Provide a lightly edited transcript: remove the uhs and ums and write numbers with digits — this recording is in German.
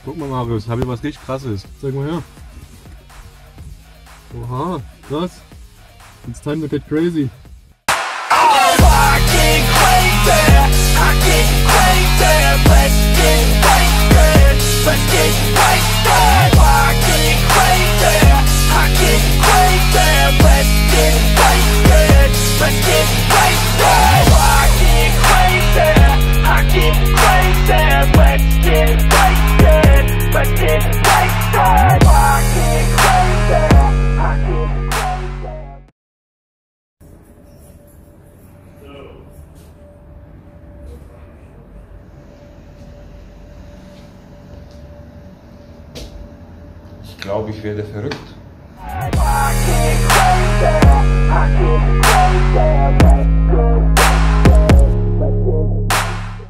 Guck mal, Marius, habe ich was richtig krasses. Zeig mal her. Oha, krass. It's time to get crazy. Ich glaube, ich werde verrückt.